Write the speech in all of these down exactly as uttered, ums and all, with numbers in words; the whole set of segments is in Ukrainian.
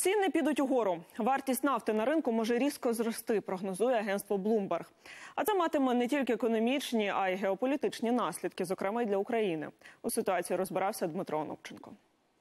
Ціни підуть угору. Вартість нафти на ринку може різко зрости, прогнозує агентство Bloomberg. А це матиме не тільки економічні, а й геополітичні наслідки, зокрема й для України. У ситуації розбирався Дмитро Онопченко.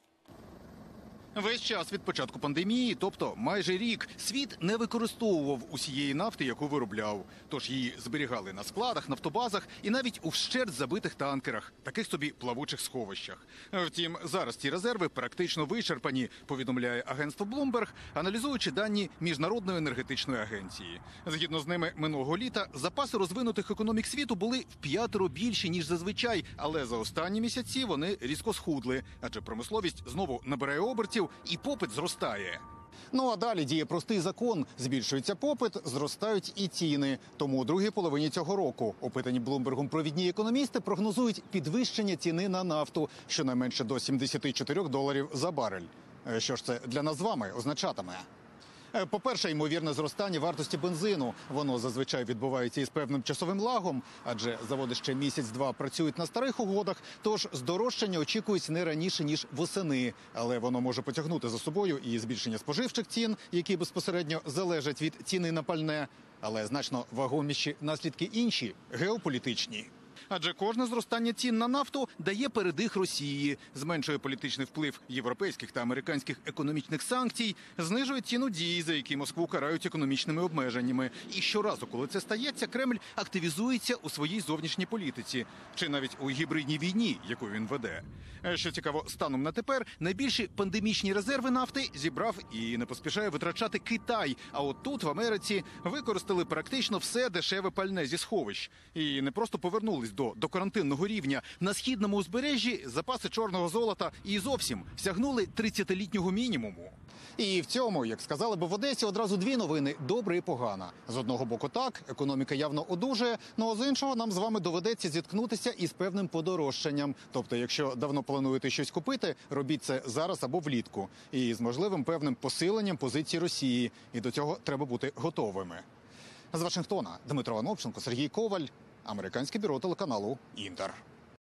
Весь час від початку пандемії, тобто майже рік, світ не використовував усієї нафти, яку виробляв. Тож її зберігали на складах, нафтобазах і навіть у вщерть забитих танкерах, таких собі плавучих сховищах. Втім, зараз ці резерви практично вичерпані, повідомляє агентство Bloomberg, аналізуючи дані Міжнародної енергетичної агенції. Згідно з ними, минулого літа запаси розвинутих економік світу були в п'ятеро більші, ніж зазвичай, але за останні місяці вони різко схудли, адже промисловість знову набирає обертів, і попит зростає. Ну а далі діє простий закон. Збільшується попит, зростають і ціни. Тому у другій половині цього року опитані Блумбергом провідні економісти прогнозують підвищення ціни на нафту щонайменше до сімдесят чотири доларів за барель. Що ж це для нас з вами означатиме? По-перше, ймовірне зростання вартості бензину. Воно зазвичай відбувається із певним часовим лагом, адже заводи ще місяць-два працюють на старих угодах, тож здорожчання очікують не раніше, ніж восени. Але воно може потягнути за собою і збільшення споживчих цін, які безпосередньо залежать від ціни на пальне. Але значно вагоміші наслідки інші – геополітичні. Адже кожне зростання цін на нафту дає передих Росії, зменшує політичний вплив європейських та американських економічних санкцій, знижує ціну дій, за які Москву карають економічними обмеженнями. І щоразу, коли це стається, Кремль активізується у своїй зовнішній політиці, чи навіть у гібридній війні, яку він веде. Що цікаво, станом на тепер найбільші пандемічні резерви нафти зібрав і не поспішає витрачати Китай. А от тут, в Америці, використали практично все дешеве пальне зі сховищ. І не просто повернулись до до карантинного рівня. На східному узбережжі запаси чорного золота і зовсім сягнули тридцятилітнього мінімуму. І в цьому, як сказали би в Одесі, одразу дві новини – добра і погана. З одного боку так, економіка явно одужує, ну а з іншого нам з вами доведеться зіткнутися із певним подорожчанням. Тобто, якщо давно плануєте щось купити, робіть це зараз або влітку. І з можливим певним посиленням позицій Росії. І до цього треба бути готовими. З Вашингтона Дмитро Онопченко, Сергій Коваль. Американське бюро телеканалу «Інтер».